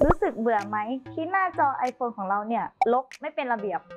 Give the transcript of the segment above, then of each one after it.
รู้สึกเบื่อไหมที่หน้าจอ iPhone ของเราเนี่ยรกไม่เป็นระเบียบ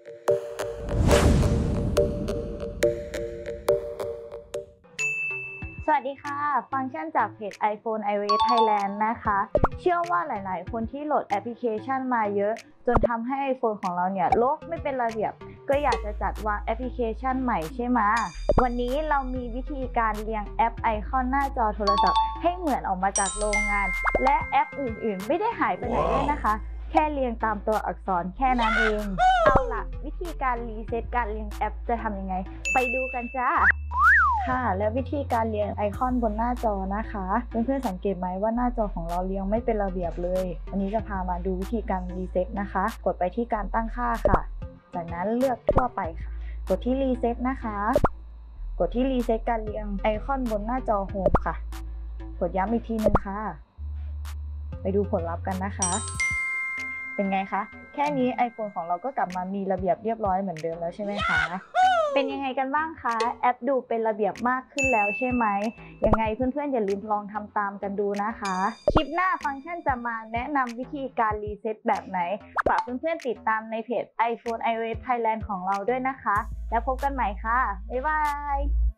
สวัสดีค่ะฟังก์ชันจากเพจ iPhone iOS Thailand นะคะเชื่อว่าหลายๆคนที่โหลดแอปพลิเคชันมาเยอะจนทำให้ iPhone ของเราเนี่ยรกไม่เป็นระเบียบก็อยากจะจัดวางแอปพลิเคชันใหม่ใช่ไหมวันนี้เรามีวิธีการเรียงแอปไอคอนหน้าจอโทรศัพท์ให้เหมือนออกมาจากโรงงานและแอปอื่นๆไม่ได้หายไปไหนเลยนะคะแค่เรียงตามตัวอักษรแค่นั้นเองเอาล่ะวิธีการรีเซ็ตการเรียงแอปจะทำยังไงไปดูกันจ้าค่ะและวิธีการเรียงไอคอนบนหน้าจอนะคะเพื่อนๆสังเกตไหมว่าหน้าจอของเราเรียงไม่เป็นระเบียบเลยวันนี้จะพามาดูวิธีการรีเซ็ตนะคะกดไปที่การตั้งค่าค่ะจากนั้นเลือกทั่วไปค่ะกดที่รีเซ็ตนะคะกดที่รีเซ็ตการเรียงไอคอนบนหน้าจอโฮมค่ะกดย้ำอีกทีนึงค่ะไปดูผลลัพธ์กันนะคะเป็นไงคะแค่นี้ iPhone ของเราก็กลับมามีระเบียบเรียบร้อยเหมือนเดิมแล้วใช่ไหมคะเป็นยังไงกันบ้างคะแอปดูเป็นระเบียบมากขึ้นแล้วใช่ไหมยังไงเพื่อนๆอย่าลืมลองทำตามกันดูนะคะคลิปหน้าฟังก์ชันจะมาแนะนำวิธีการรีเซ็ตแบบไหนฝากเพื่อนๆติดตามในเพจ iPhone iOS Thailand ของเราด้วยนะคะแล้วพบกันใหม่ค่ะบ๊ายบาย